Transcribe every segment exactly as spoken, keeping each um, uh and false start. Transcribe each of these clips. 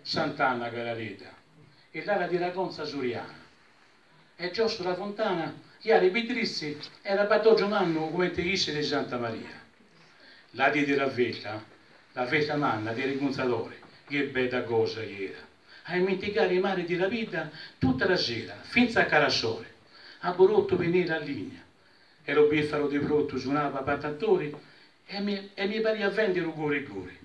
Sant'Anna Carareta, e l'ala di Raconza Suriana. E già sulla fontana, ieri Bitrissi era patogio un anno come te disse di Santa Maria. La di Ravetta, la festa manna di Rigonzatore, che bella cosa era. A dimenticare i mari della vita tutta la sera, finza a Carassore, a Borotto venire a linea. Ero biffaro di brutto, suonava patattori e mi, e mi pare a vendere guri guri.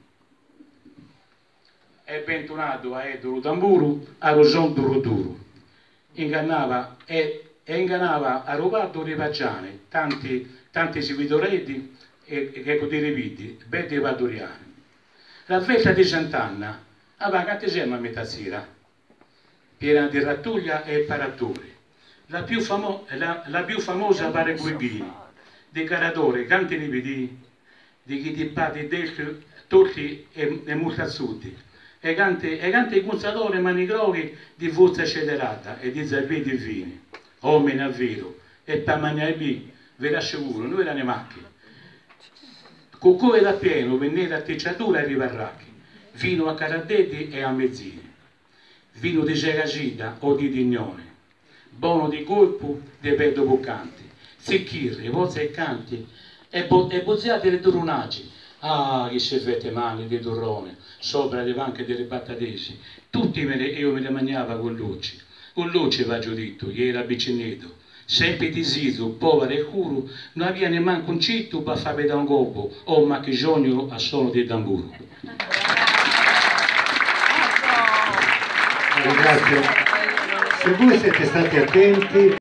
E bentonato a Edoro Tamburu, a Roson Duro Duro. Ingannava e, e ingannava a Rovato Rivaggiane, tanti, tanti seguitoreti e che potete vidi, belli vaduriani. La festa di Sant'Anna aveva cantesima a metà sera, piena di rattuglia e paratori. La più, famo la, la più famosa pare Guibini, di Caratore, canti ripeti, di chi ti pati dentro, tutti e, e mutazzuti, e canti e canti i gunzatori manigroghi di forza accelerata e di zerbiti fini, uomini a vero, e per mangiare B, ve l'assicuro, noi erano macchine. Con cui da pieno vennere a tecciatura e rivarracchi, fino a Caradetti e a Mezzini, vino di Seragida o di Dignone, buono di colpo di pedo boccanti, zecchirri, vozze e canti, e, bo e bozziate le durunaggi, ah, che se fette mani di turrone, sopra le panche delle battatesi, tutti me le, io me le mangiava con luci, con luci va giudito, che era avvicinato, sempre disiso, povero e curo, non aveva nemmeno un citto per fare da un gobbo, o ma che giorno a suono di tamburo. Ringrazio. Se voi siete stati attenti